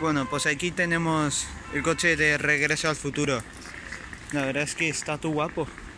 Bueno, pues aquí tenemos el coche de Regreso al Futuro. La verdad es que está todo guapo.